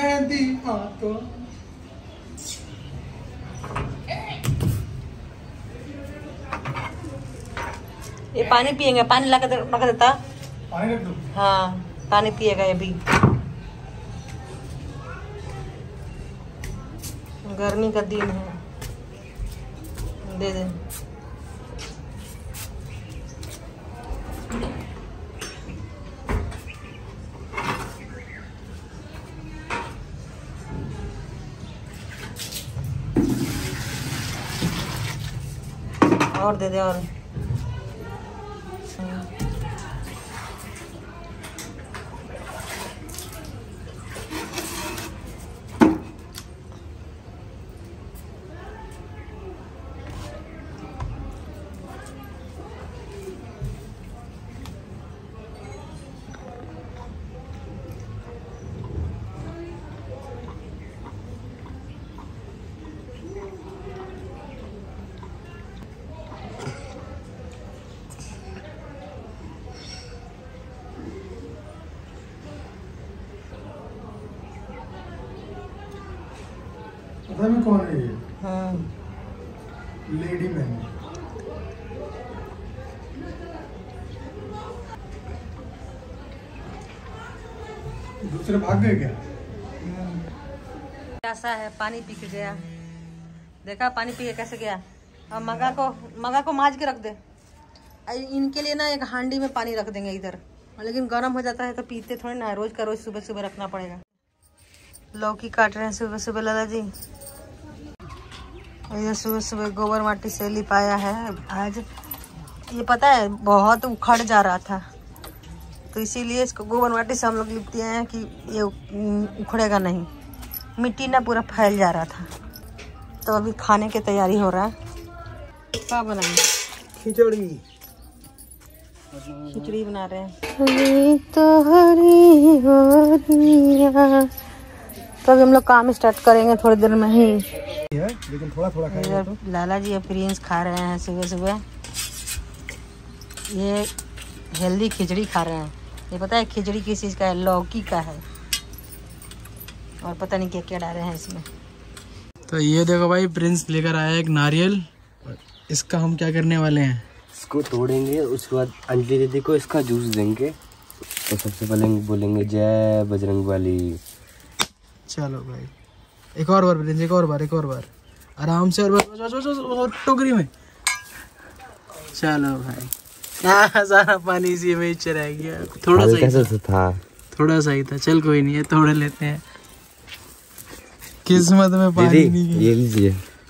मेहंदी तो ये पानी पिएंगे, पानी ला कर रख देता। पानी रख दो। हाँ पानी पिएगा ये भी। गर्मी का दिन है, दे दे। और दे दे और। पता नहीं कौन है ये? हाँ लेडी मैन। दूसरे भाग गए क्या? कैसा है, पानी पी के गया। देखा पानी पी के कैसे गया। अब मगा को माज के रख दे। इनके लिए ना एक हांडी में पानी रख देंगे इधर, लेकिन गर्म हो जाता है तो पीते थोड़ी ना, रोज का रोज सुबह सुबह रखना पड़ेगा। लौकी काट रहे हैं सुबह सुबह लाला जी। और ये सुबह सुबह गोबर माटी से लिपाया है आज। ये पता है बहुत उखड़ जा रहा था, तो इसीलिए इसको गोबर माटी से हम लोग लिपते हैं कि ये उखड़ेगा नहीं। मिट्टी ना पूरा फैल जा रहा था। तो अभी खाने की तैयारी हो रहा है। क्या बनाएंगे? खिचड़ी। खिचड़ी बना रहे हैं। तो अभी हम लोग काम स्टार्ट करेंगे थोड़ी देर में ही, लेकिन थोड़ा थोड़ा खाएंगे तो। लाला जी और प्रिंस खा रहे हैं सुबह सुबह। ये हेल्दी खिचड़ी खा रहे हैं। ये पता है खिचड़ी किस चीज़ का है? लौकी का है। और पता नहीं क्या क्या डाल रहे हैं इसमें। तो ये देखो भाई, प्रिंस लेकर आया एक नारियल। इसका हम क्या करने वाले हैं? इसको तोड़ेंगे, उसके बाद अंजलि दीदी को इसका जूस देंगे। तो सबसे पहले बोलेंगे जय बजरंगबली। चलो भाई, एक और बार प्रिंस, एक और बार आराम से। और टोकरी में। चलो भाई, सारा पानी इसी में रह गया। थोड़ा सा ही था। चल कोई नहीं है, तोड़ लेते हैं। किस्मत में पानी नहीं है। ये लीजिए।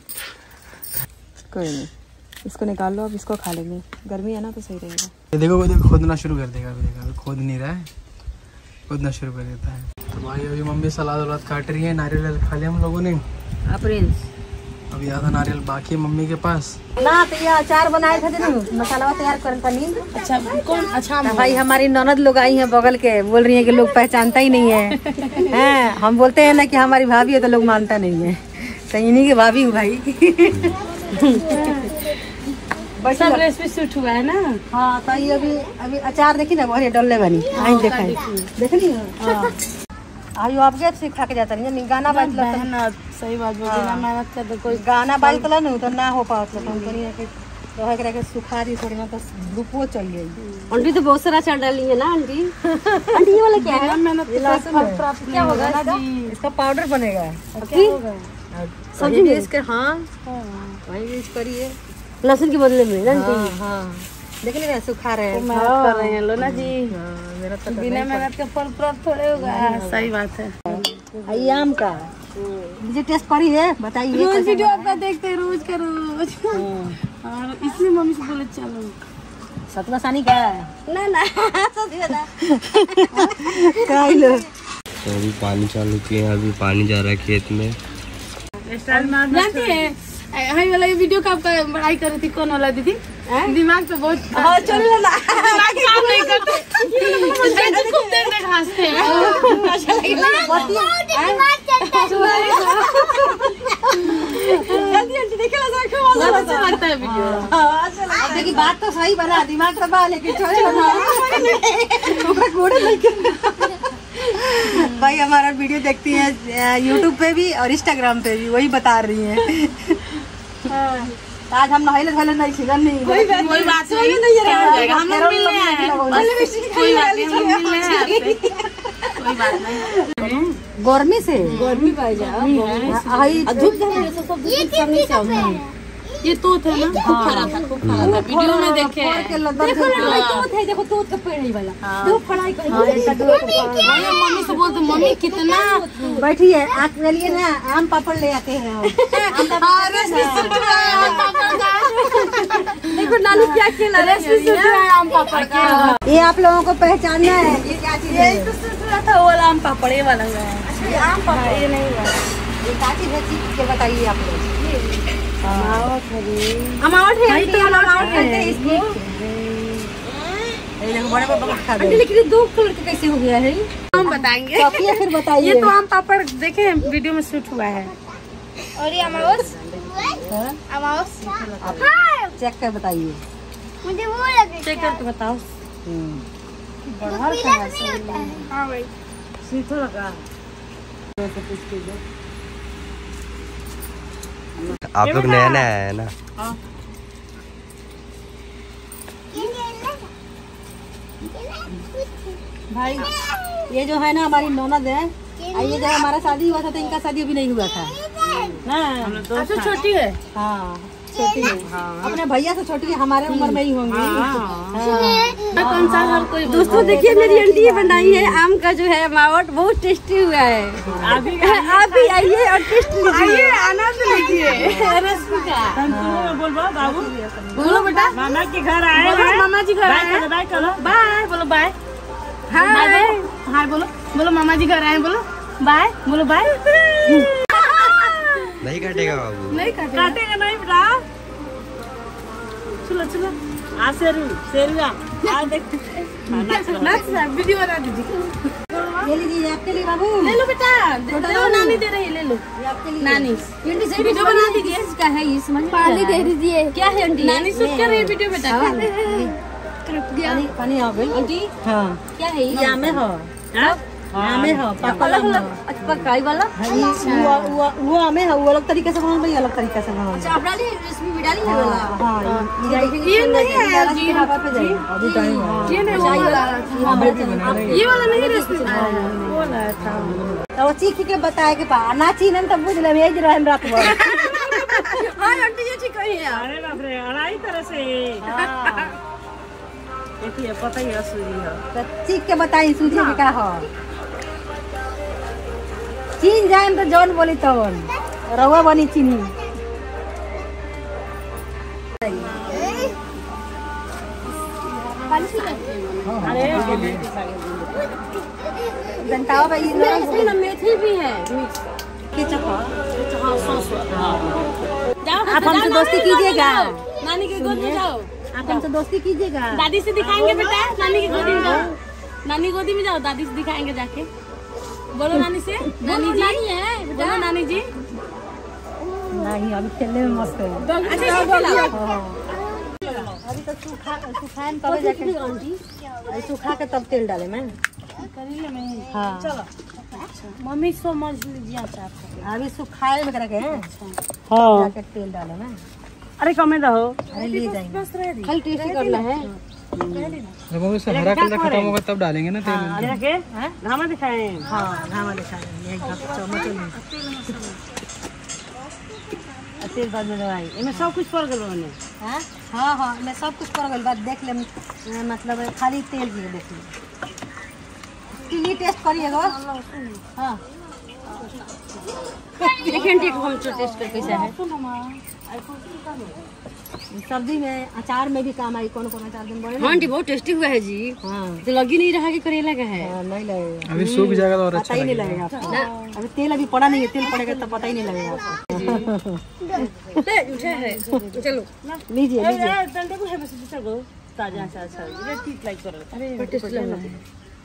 कोई नहीं, इसको निकाल लो। अब इसको खा लेंगे, गर्मी है ना तो सही रहेगा। ये देखो खोदना शुरू कर देगा। अभी देखा खोद नहीं रहा है, खोदना शुरू कर देता है। तो भाई अभी मम्मी सलाद वलाद काट रही है। नारियल खा लिया हम लोगों ने। प्रिंस अभी आधा नारियल बाकी है मम्मी के पास ना। तो ये अचार बनाए थे ना, मसाला तैयार कर पनीर। अच्छा कौन? अच्छा भाई हमारी ननद लोग आई हैं बगल के, बोल रही है कि लोग पहचानता ही नहीं है। हैं हम बोलते हैं ना कि हमारी भाभी है, तो लोग मानता नहीं है। तो इन्हीं की भाभी हूँ भाई। सब रेसिपी शूट हुआ है ना। हाँ तो ये अभी अचार देखी ना, बहुत डल्ले बनी। आई देखनी आयु आप गए सिखा के जाता नहीं। गाना बाज ना, सही बात बोली ना। मेहनत कर तो कोई गाना बाज तो नहीं तो ना हो पाता। हम तो नहीं है रह के सुखा दी थोड़ी ना, तो धूपो चल गई। आंटी तो बहुत सारा अचार डाली है ना आंटी। आंटी ये वाला क्या है? मेहनत क्या होगा जी? इसका पाउडर बनेगा सब्जी में इसके। हाँ वही यूज करिए लहसुन के बदले में ना। हाँ देख लीजिए सुखा रहे हैं, मेहनत कर रहे हैं लो ना जी। मेरा तो बिना मेहनत के फल प्राप्त थोड़े होगा। सही बात है। ये आम का मुझे टेस्ट करी है, बताइए। रोज वीडियो आपका देखते हैं, रोज का रोज। और इसलिए मम्मी से बोले चलो सतुआ सानी का ना तो अभी पानी चालू किए हैं। अभी पानी जा रहा है खेत में। जानती है हाई वाला ये वीडियो का आपका बड़ाई कर रही थी, कौन वाला दीदी? दिमाग तो बहुत चलो ना दिमाग काम नहीं करते। खूब देर तक हंसते हैं। अच्छा लगता है वीडियो। देखिए बात तो सही बना, दिमाग तो बा लेकिन छोड़े भाई हमारा वीडियो देखती है यूट्यूब पे भी और इंस्टाग्राम पे भी, वही बता रही है। आज हम नहाइले धोले नहीं सीजन नहीं, कोई बात नहीं है, हम लोग मिलने आए हैं। कोई बात नहीं, हम लोग मिलने आए हैं। कोई बात नहीं, गर्मी से गर्मी पाई जा ये तो थे ना, खूब खराब था, खूब खराब था। वीडियो में देखे देखो तो पेड़ ही वाला देखो पढ़ाई कर मम्मी से बोलते मम्मी कितना बैठिए आप लिए ना आम पापड़ ले आते हैं। देखो नानी क्या खेला आम पापड़ का। ये आप लोगों को पहचानना है, ये क्या चीज है? था वो वाला आम पापड़, ये वाला आम पापड़, ये नहीं हुआ। ये क्या चीज है? चीज के बताइए आप लोग। अमावट है इसको। बड़े पापा खा दे। लेकिन 2 कलर का कैसे हो गया है? हम बताएंगे, फिर बताइए। ये तो आम पापड़ देखे वीडियो में शूट हुआ है। और ये अमावस चेक कर बताइए, मुझे वो लगे, चेक करके बताओ। हाँ भाई सीधो लगा। आप लोग नया नया है ना। भाई ये जो है ना हमारी ननद है, ये जो हमारा शादी हुआ था तो इनका शादी अभी नहीं हुआ था ना। अच्छा छोटी है। हाँ छोटी है, अपने भैया से छोटी है, हमारे उम्र में ही होंगी। कौन सा हर कोई। दोस्तों देखिए मेरी आंटी बनाई है आम का जो है मावट, बहुत टेस्टी हुआ है। आप भी आइए और टेस्ट लीजिए, आनंद लीजिए। बोलो बेटा, मामा के घर आए हैं, मामा जी घर आए हैं। बाय करो, बाय बोलो, बाय हाय हाय बोलो, बोलो मामा जी घर आए, बोलो बाय, बोलो बाय। नहीं काटेगा बाबू, नहीं काटेगा नहीं बेटा। चलो चलो आ शेरुआ आ देख नाच वीडियो बना दीजिए। ये लीजिए आपके लिए बाबू, ले लो बेटा, लो नानी दे रही है, ले लो नानी। वीडियो बना दीजिए, इसका है ये समझ पानी दे दीजिए। क्या है आंटी? नानी शूट कर रही है वीडियो बेटा। पानी आ गई आंटी। हाँ क्या है ये? आमे हो, आमे हो, अलग अलग पकाई वाला। वो आमे है, वो अलग तरीके से बनाओ, भाई अलग तरीके से बनाओ। अच्छा आप डाली इसमें भी डाली है वाला। हाँ ये नहीं है जी, हवा पे जाएगी अभी टाइम है। ये नहीं वो वाला, ये वाला नहीं रेसिपी वो वाला था। तो चीख के बताए के पा नाची न तब बुझ ले भेज रहे हम रात भर। हां आंटी ये ठीक है। अरे बाप रे, अड़ाई तरह से। हां देखिए पता ही असली है। तो चीख के बताई सूझे के का हो। चीन जाए तो जौन बोली तो रवा बनी चीनी। अरे जनता भाई इसमें मेथी भी है। आप हमसे दोस्ती कीजिएगा, नानी के गोद में जाओ। आप हमसे दोस्ती कीजिएगा। दादी से दिखाएंगे बेटा, नानी की गोदी में जाओ। नानी गोदी में जाओ, दादी से दिखाएंगे जाके। बोलो नानी से, नानी जी है, बोलो नानी जी। नहीं अभी खेलने में मस्त है। अच्छा अभी तो सुखाए में तब जाके अभी सुखा के तब तेल डाले मैं। करेले में। हाँ अच्छा मम्मी समझ लीजिए आप। अभी सुखाए में करके हाँ जाके तेल डाले मैं। अरे कमे रहो। अरे ले जाएंगे, खाली टेस्ट करना है। जब वो से हरा कलर खत्म होगा तब डालेंगे ना तेल। अरे रखे घामा दिखाए। हाँ घामा दिखाएंगे, एक चम्मच तेल बाद में लगाई। इनमें सब कुछ पड़ गए बने। हाँ हाँ मैं सब कुछ कर गई, बात देख ले, मतलब खाली तेल भी देख ले, इसके लिए टेस्ट करिएगा। हाँ देखिए ठीक हम टेस्ट करके कैसा है। सब्जी में अचार में भी काम आई, कौन कौन अचार दिन बड़े। हाँ आंटी बहुत टेस्टी हुआ है जी। हाँ तो लगी नहीं रहा कि करेला का है। नहीं लगेगा, अभी सूख जाएगा तो और पता अच्छा ही नहीं लगेगा। लगेगा आपको। अभी तेल अभी पड़ा नहीं है, तेल पड़ेगा तो पता ही नहीं लगेगा आपको। उठे है चलो लीजिए लीजिए। डंडे को है बस चलो ताजा अच्छा ये ठीक लाइक करो। अरे टेस्ट लगा है।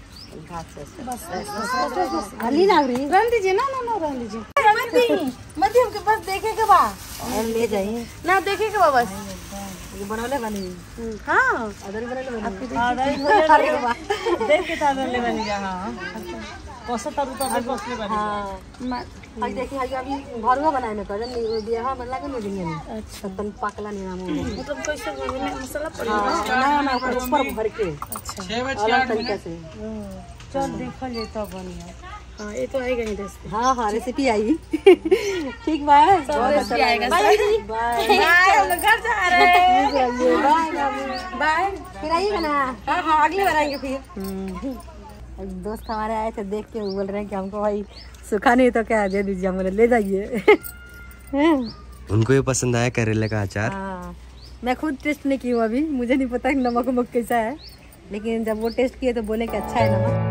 अली नागरी रहने दीजिए ना ना रहने दीजिए। मत हमके बस देखे के बा ले जाइए ना देखे के बस। ये बनौले बनी। हाँ अदर बनौले बनी। देख के ताजा ले बनेगा। हाँ कसं तारू तो कसले बारी हाँ आई देखी आई अभी भरुआ बनाए में कर नहीं बियाह में लगे नहीं दिन में अच्छा तन पकला नहीं नाम मतलब कैसे मसाला पड़ी ना ना ऊपर भर के अच्छा 6 बजे अलग तरीके से चल देखल जे तो बढ़िया हां ये तो आएगा ही रेसिपी हाँ रेसिपी आई ठीक बाय रेसिपी आएगा बाय बाय हम लोग घर जा रहे हैं बाय बाय फिर आइएगा ना हाँ अगली बार आएंगे फिर दोस्त हमारे आए थे देख के बोल रहे हैं कि हमको भाई सूखा नहीं तो क्या दे दीजिए, हम ले जाइए। उनको ये पसंद आया करेले का अचार। हाँ मैं खुद टेस्ट नहीं की हूँ अभी, मुझे नहीं पता नमक वमक कैसा है, लेकिन जब वो टेस्ट किए तो बोले कि अच्छा है नमक।